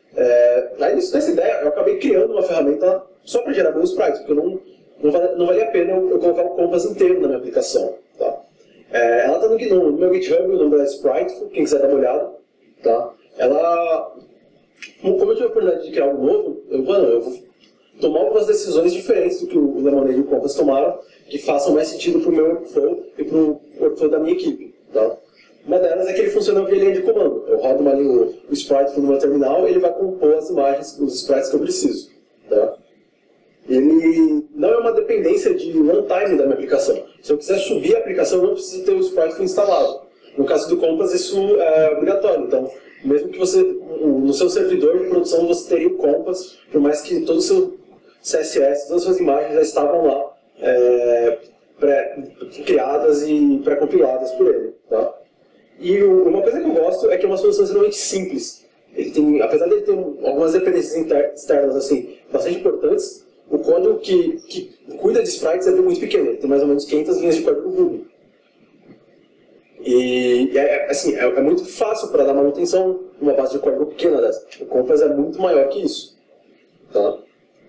É, aí nessa ideia eu acabei criando uma ferramenta só para gerar meus sprites, porque eu não, não, valia, não valia a pena eu, eu colocar o Compass inteiro na minha aplicação, tá? É, ela está no, no, no meu GitHub, o nome dela é Spriteful, quem quiser dar uma olhada, tá? Ela, como eu tive a oportunidade de criar algo novo, eu, mano, eu vou tomar algumas decisões diferentes do que o Lemonade e o Compass tomaram, que façam mais sentido para o meu workflow e para o workflow da minha equipe, tá? Uma delas é que ele funciona via linha de comando. Eu rodo uma linha, o, o sprite no meu terminal e ele vai compor as imagens, os sprites que eu preciso, tá? Ele não é uma dependência de runtime da minha aplicação. Se eu quiser subir a aplicação, eu não preciso ter o sprite instalado. No caso do Compass, isso é obrigatório. Então, mesmo que você, no seu servidor de produção, você teria o Compass, por mais que todo o seu C S S, todas as suas imagens já estavam lá, é, pré, criadas e pré-compiladas por ele, tá? E uma coisa que eu gosto é que é uma solução extremamente simples. Ele tem, apesar de ele ter algumas dependências externas assim, bastante importantes, o código que, que cuida de sprites é muito pequeno. Ele tem mais ou menos quinhentas linhas de código Ruby. E é, assim, é, é muito fácil para dar manutenção numa base de código pequena dessa. O Compass é muito maior que isso, tá?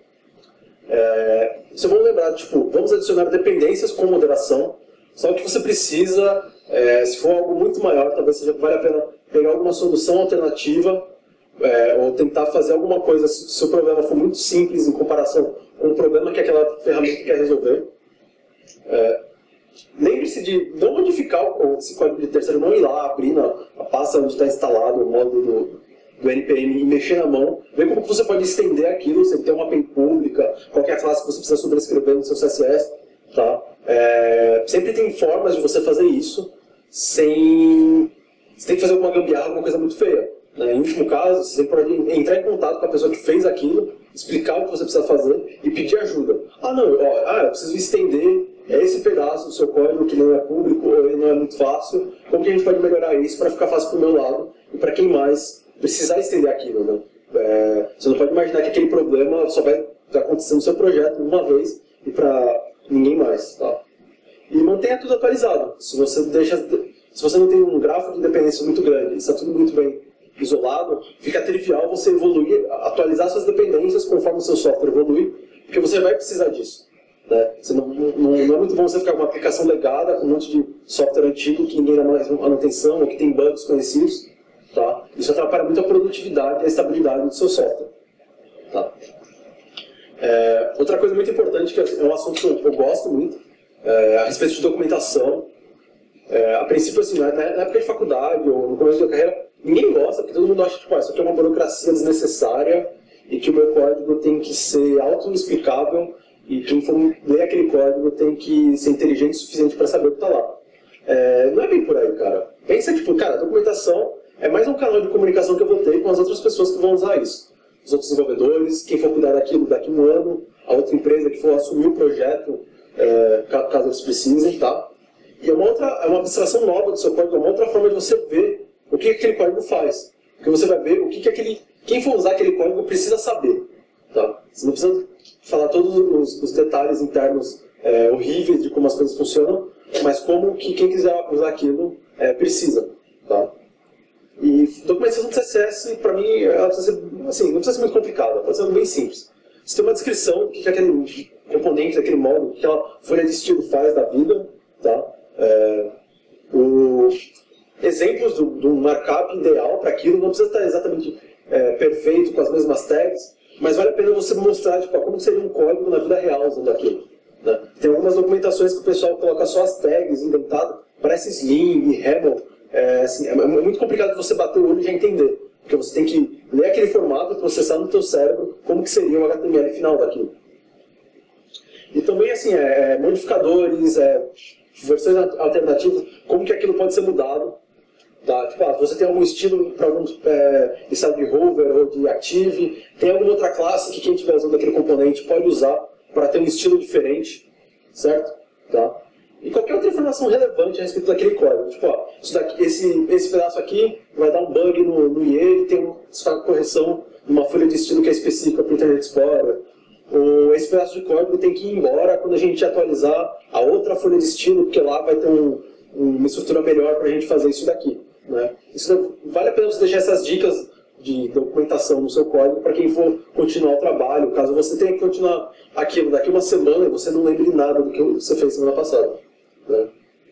É, isso é bom lembrar, tipo, vamos adicionar dependências com moderação. Só que você precisa, é, se for algo muito maior, talvez seja, vale a pena pegar alguma solução alternativa, é, ou tentar fazer alguma coisa, se o problema for muito simples em comparação com o problema que aquela ferramenta quer resolver. É, lembre-se de não modificar esse código de terceiro, não ir lá, abrir na, a pasta onde está instalado o módulo do, do N P M e mexer na mão, ver como você pode estender aquilo, você tem uma A P I pública, qualquer classe que você precisa sobrescrever no seu C S S. Tá? É, sempre tem formas de você fazer isso sem... Você tem que fazer alguma gambiarra, alguma coisa muito feia. Né? Em último caso, você pode entrar em contato com a pessoa que fez aquilo, explicar o que você precisa fazer e pedir ajuda. Ah, não, ó, ah, eu preciso estender esse pedaço do seu código que não é público ou ele não é muito fácil. Como que a gente pode melhorar isso para ficar fácil para o meu lado e para quem mais precisar estender aquilo? Né? É, você não pode imaginar que aquele problema só vai acontecer no seu projeto uma vez e para ninguém mais. Tá? E mantenha tudo atualizado. Se você, deixa, se você não tem um grafo de dependência muito grande, está tudo muito bem isolado, fica trivial você evoluir, atualizar suas dependências conforme o seu software evolui, porque você vai precisar disso. Né? Você não, não, não é muito bom você ficar com uma aplicação legada, com um monte de software antigo que ninguém dá mais manutenção ou que tem bugs conhecidos. Tá? Isso atrapalha muito a produtividade e a estabilidade do seu software. Tá? É, outra coisa muito importante, que é um assunto que eu gosto muito, é a respeito de documentação. É, a princípio, assim, na época de faculdade ou no começo da carreira, ninguém gosta, porque todo mundo acha que tipo, ah, isso aqui é uma burocracia desnecessária e que o meu código tem que ser auto-explicável e quem for ler aquele código tem que ser inteligente o suficiente para saber o que está lá. É, não é bem por aí, cara. Pensa, tipo, cara, a documentação é mais um canal de comunicação que eu vou ter com as outras pessoas que vão usar isso. Os outros desenvolvedores, quem for cuidar daquilo daqui a um ano, a outra empresa que for assumir o projeto, é, caso eles precisem, tá? E é uma, outra, é uma abstração nova do seu código, é uma outra forma de você ver o que aquele código faz. Porque você vai ver o que, que aquele, quem for usar aquele código precisa saber. Tá? Você não precisa falar todos os, os detalhes internos é, horríveis de como as coisas funcionam, mas como que quem quiser usar aquilo é, precisa. Tá? E documentação de C S S, para mim, ela precisa ser, assim, não precisa ser muito complicada, pode ser bem simples. Você tem uma descrição do que, que aquele componente, daquele módulo, o que aquela folha de estilo faz da vida. Tá? É, o... Exemplos do, do markup ideal para aquilo, não precisa estar exatamente é, perfeito com as mesmas tags, mas vale a pena você mostrar tipo, como seria um código na vida real usando aquilo. Né? Tem algumas documentações que o pessoal coloca só as tags indentadas, parece Sling, Haml, é, assim, é, é muito complicado você bater o olho e já entender, porque você tem que ler aquele formato e processar no teu cérebro como que seria o H T M L final daquilo. E também assim, é, é, modificadores, é, versões alternativas, como que aquilo pode ser mudado. Tá? Tipo, ah, você tem algum estilo para algum é, estado de hover ou de active, tem alguma outra classe que quem estiver usando aquele componente pode usar para ter um estilo diferente, certo? Tá? E qualquer outra informação relevante a respeito daquele código. Tipo, ó, isso daqui, esse, esse pedaço aqui vai dar um bug no, no I E e tem uma correção numa folha de estilo que é específica para o Internet Explorer. Ou esse pedaço de código tem que ir embora quando a gente atualizar a outra folha de estilo, porque lá vai ter um, uma estrutura melhor para a gente fazer isso daqui. Né? Isso vale a pena você deixar essas dicas de documentação no seu código para quem for continuar o trabalho, caso você tenha que continuar aquilo daqui uma semana e você não lembre nada do que você fez semana passada. Né?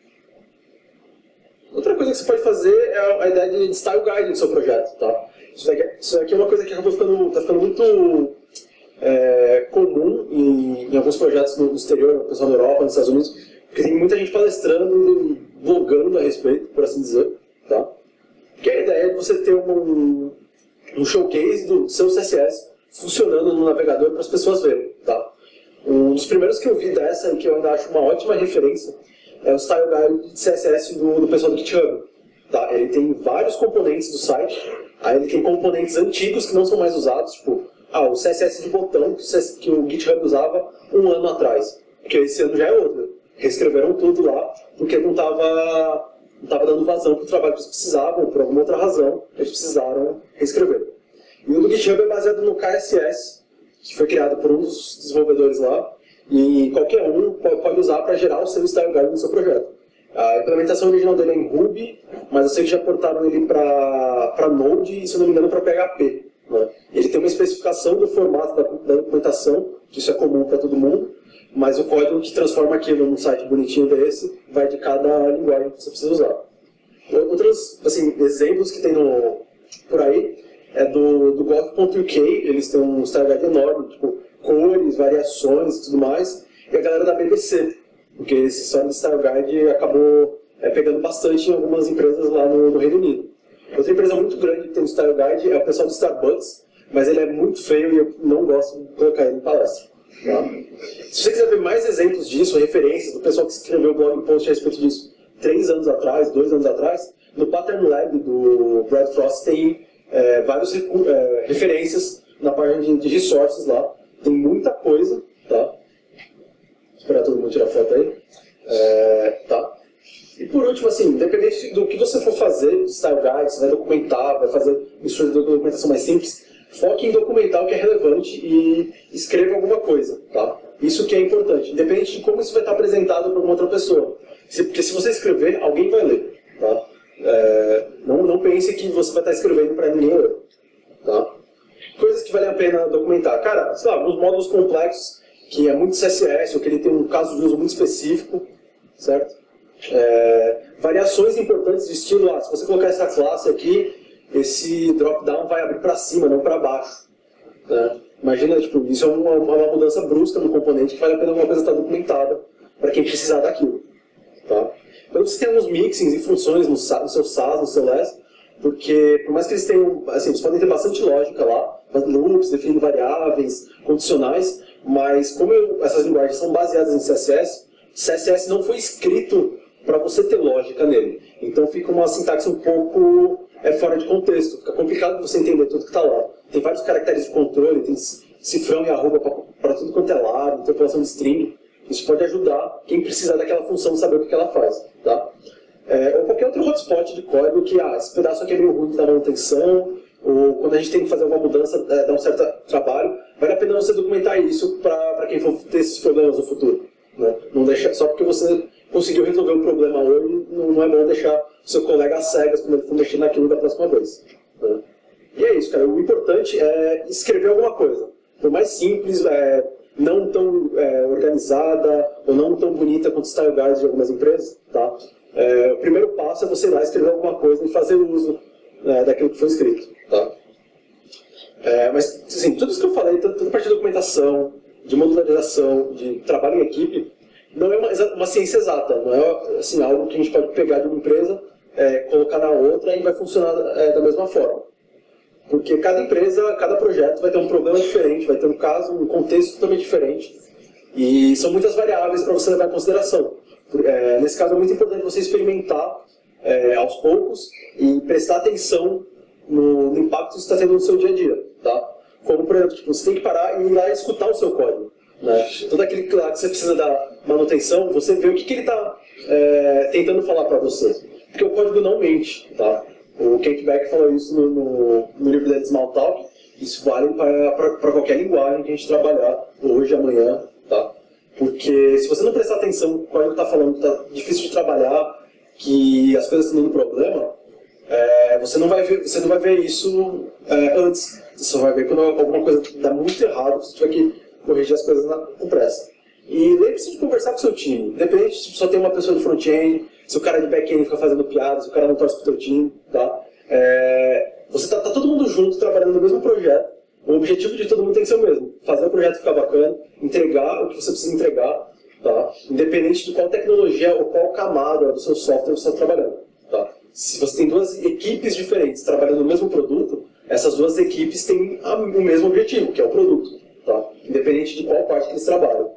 Outra coisa que você pode fazer é a ideia de style guide do seu projeto. Tá? Isso, daqui, isso daqui é uma coisa que acabou ficando, tá ficando muito é, comum em, em alguns projetos no exterior, no pessoal na Europa, nos Estados Unidos, porque tem muita gente palestrando e blogando a respeito, por assim dizer. Tá? Porque a ideia é de você ter um, um showcase do seu C S S funcionando no navegador para as pessoas verem. Tá? Um dos primeiros que eu vi dessa, e que eu ainda acho uma ótima referência, é o Style Guide de C S S do, do pessoal do GitHub. Tá? Ele tem vários componentes do site, aí ele tem componentes antigos que não são mais usados, tipo ah, o C S S de botão que o, C S S, que o GitHub usava um ano atrás, porque esse ano já é outro. Reescreveram tudo lá, porque não estava... não estava dando vazão para o trabalho que eles precisavam, por alguma outra razão, eles precisaram reescrever. E o do GitHub é baseado no K S S, que foi criado por um dos desenvolvedores lá, e qualquer um pode usar para gerar o seu style guide no seu projeto. A implementação original dele é em Ruby, mas eu sei que já portaram ele para Node e, se não me engano, para P H P. Né? Ele tem uma especificação do formato da, da documentação, que isso é comum para todo mundo, mas o código que transforma aquilo num site bonitinho desse vai de cada linguagem que você precisa usar. Outros assim, exemplos que tem no, por aí é do, do gov ponto u k, eles têm um style guide enorme, tipo, cores, variações e tudo mais, e a galera da B B C, porque esse style guide acabou é, pegando bastante em algumas empresas lá no, no Reino Unido. Outra empresa muito grande que tem um style guide é o pessoal do Starbucks, mas ele é muito feio e eu não gosto de colocar ele em palestra. Tá? Se você quiser ver mais exemplos disso, referências do pessoal que escreveu blog post a respeito disso três anos atrás, dois anos atrás, no Pattern Lab do Brad Frost tem é, várias é, referências na página de, de resources lá. Tem muita coisa, tá? Vou esperar todo mundo tirar foto aí. É, tá? E por último, assim, independente do que você for fazer, style guide, você vai documentar, vai fazer mistura de documentação mais simples, foque em documentar o que é relevante e escreva alguma coisa, tá? Isso que é importante, independente de como isso vai estar apresentado para alguma outra pessoa. Porque se você escrever, alguém vai ler, tá? É, não, não pense que você vai estar escrevendo para ninguém ler, tá? Coisas que valem a pena documentar. Cara, sei lá, alguns módulos complexos, que é muito C S S, ou que ele tem um caso de uso muito específico, certo? É, variações importantes de estilo, ah, se você colocar essa classe aqui, esse drop-down vai abrir para cima, não para baixo. Né? Imagina, tipo, isso é uma, uma mudança brusca no componente que vale a pena alguma coisa estar documentada para quem precisar daquilo. Tá? Então você tem alguns mixings e funções no, no seu SaaS, no seu L E S, porque por mais que eles tenham, assim, eles podem ter bastante lógica lá, loops, definindo variáveis, condicionais, mas como eu, essas linguagens são baseadas em C S S, C S S não foi escrito para você ter lógica nele. Então fica uma sintaxe um pouco é, fora de contexto, fica complicado você entender tudo que está lá. Tem vários caracteres de controle, tem cifrão e arroba para tudo quanto é lado, interpolação de string. Isso pode ajudar quem precisar daquela função saber o que ela faz. Tá? É, ou qualquer outro hotspot de código que, ah, esse pedaço aqui é meio ruim da manutenção, ou quando a gente tem que fazer alguma mudança, é, dá um certo trabalho, vale a pena você documentar isso para quem for ter esses problemas no futuro. Né? Não deixa, só porque você conseguiu resolver um problema hoje, não, não é bom deixar o seu colega às cegas quando ele for mexer naquilo da próxima vez. Né? E é isso, cara. O importante é escrever alguma coisa. Por mais simples, é, não tão é, organizada ou não tão bonita quanto os style guides de algumas empresas, tá? É, o primeiro passo é você ir lá escrever alguma coisa e fazer uso é, daquilo que foi escrito, tá? É, mas, assim, tudo isso que eu falei, tanto a parte de documentação, de modularização, de trabalho em equipe, não é uma, uma ciência exata, não é assim, algo que a gente pode pegar de uma empresa, é, colocar na outra e vai funcionar é, da mesma forma. Porque cada empresa, cada projeto vai ter um problema diferente, vai ter um caso, um contexto totalmente diferente. E são muitas variáveis para você levar em consideração. É, nesse caso é muito importante você experimentar é, aos poucos e prestar atenção no, no impacto que isso está tendo no seu dia a dia. Tá? Como, por exemplo, tipo, você tem que parar e ir lá e escutar o seu código. Né? Todo aquele que você precisa dar manutenção, você vê o que, que ele está é, tentando falar para você. Porque o código não mente. Tá? O Kent Beck falou isso no, no, no livro dele, Smalltalk. Isso vale para qualquer linguagem que a gente trabalhar hoje, amanhã. Tá? Porque se você não prestar atenção no que o código está falando, que está difícil de trabalhar, que as coisas estão dando problema, é, você, não vai ver, você não vai ver isso é, antes. Você só vai ver quando alguma coisa dá muito errado, você tiver que corrigir as coisas na, com pressa. E lembre-se de conversar com o seu time. Independente se só tem uma pessoa de front-end, se o cara de back-end fica fazendo piada, se o cara não torce pro teu time. Tá? É, você tá, tá todo mundo junto, trabalhando no mesmo projeto. O objetivo de todo mundo tem que ser o mesmo. Fazer o projeto ficar bacana, entregar o que você precisa entregar, tá? Independente de qual tecnologia ou qual camada do seu software você está trabalhando. Tá? Se você tem duas equipes diferentes trabalhando no mesmo produto, essas duas equipes têm a, o mesmo objetivo, que é o produto. Tá? Independente de qual parte que eles trabalham.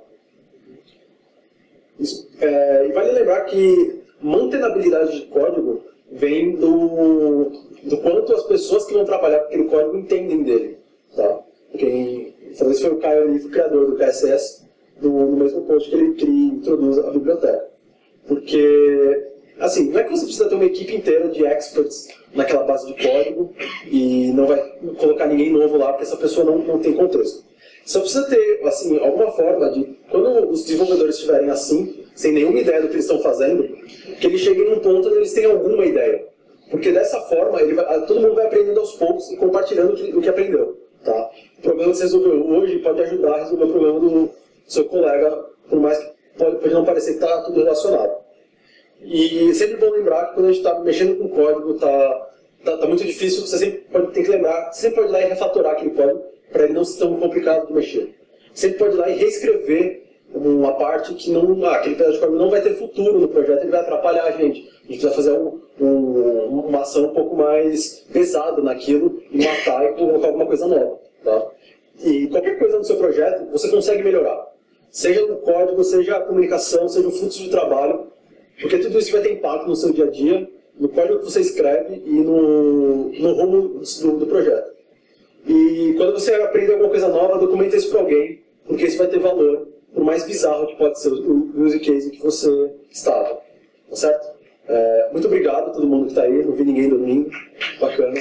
Isso, é, e vale lembrar que mantenabilidade de código vem do, do quanto as pessoas que vão trabalhar com aquele código entendem dele. Tá? Quem, talvez foi o Caio, o criador do K S S, no, no mesmo post que ele cria, introduz a biblioteca. Porque, assim, não é que você precisa ter uma equipe inteira de experts naquela base de código e não vai colocar ninguém novo lá porque essa pessoa não, não tem contexto. Só precisa ter, assim, alguma forma de, quando os desenvolvedores estiverem assim, sem nenhuma ideia do que eles estão fazendo, que eles cheguem num ponto onde eles tenham alguma ideia. Porque dessa forma, ele vai, todo mundo vai aprendendo aos poucos e compartilhando o que, o que aprendeu. Tá? O problema que você resolveu hoje pode ajudar a resolver o problema do seu colega, por mais que pode, pode não parecer que está tudo relacionado. E sempre bom lembrar que quando a gente está mexendo com código, está tá, tá muito difícil, você sempre pode, tem que lembrar, você sempre pode ir lá e refatorar aquele código para ele não ser tão complicado de mexer. Sempre pode ir lá e reescrever uma parte que não, ah, aquele pedaço de código não vai ter futuro no projeto, ele vai atrapalhar a gente. A gente vai fazer um, um, uma ação um pouco mais pesada naquilo e matar e colocar alguma coisa nova. Tá? E qualquer coisa no seu projeto, você consegue melhorar. Seja no código, seja a comunicação, seja o fluxo de trabalho, porque tudo isso vai ter impacto no seu dia a dia, no código que você escreve e no, no rumo do, do projeto. E quando você aprende alguma coisa nova, documenta isso para alguém, porque isso vai ter valor, por mais bizarro que pode ser o use case em que você estava. Tá certo? É, muito obrigado a todo mundo que está aí, não vi ninguém dormindo. Bacana.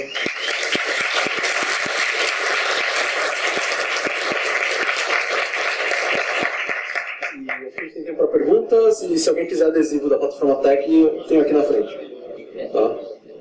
E a gente tem tempo para perguntas, e se alguém quiser adesivo da plataforma Tech, eu tenho aqui na frente. Tá?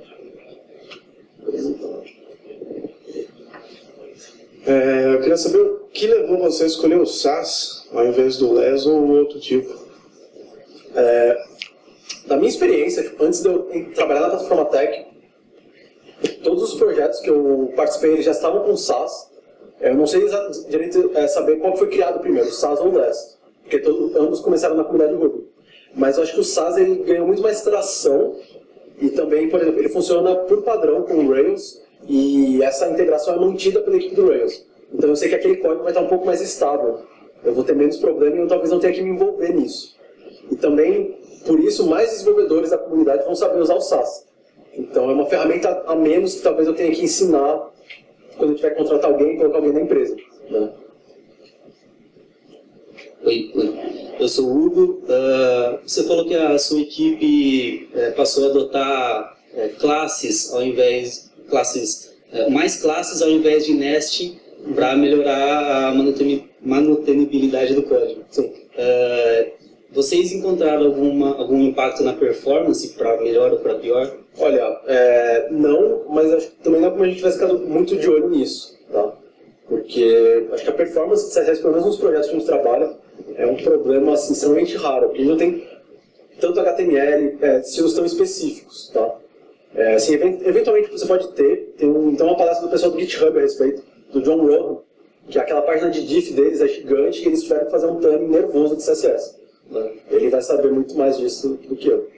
É, eu queria saber o que levou você a escolher o SaaS ao invés do Less ou outro tipo. É, na minha experiência, antes de eu trabalhar na plataforma Tech, todos os projetos que eu participei eles já estavam com SaaS. Eu não sei direito é, saber qual foi criado primeiro, o SaaS ou o Less, porque todos, ambos começaram na comunidade Ruby. Mas eu acho que o SaaS ele ganhou muito mais tração e também, por exemplo, ele funciona por padrão com o Rails e essa integração é mantida pela equipe do Rails. Então eu sei que aquele código vai estar um pouco mais estável. Eu vou ter menos problema e eu talvez não tenha que me envolver nisso. E também, por isso, mais desenvolvedores da comunidade vão saber usar o SaaS. Então é uma ferramenta a menos que talvez eu tenha que ensinar quando eu tiver que contratar alguém e colocar alguém na empresa. Né? Oi, oi. Eu sou o Hugo. Uh, você falou que a sua equipe uh, passou a adotar uh, classes ao invés classes uh, mais classes ao invés de nesting para melhorar a manutenibilidade do código. Sim. Uh, vocês encontraram alguma, algum impacto na performance para melhor ou para pior? Olha, é, não, mas acho que também não é como a gente vai ficar muito de olho nisso, tá? Porque acho que a performance de C S S, pelo menos nos projetos que a gente trabalha, é um problema assim, extremamente raro, porque a gente não tem tanto H T M L, é, estilos tão específicos, tá? É, assim, eventualmente você pode ter, tem um, então uma palestra do pessoal do GitHub a respeito, do John Rohan, que aquela página de diff deles é gigante e eles tiveram que fazer um tuning nervoso de C S S. Né? Ele vai saber muito mais disso do que eu.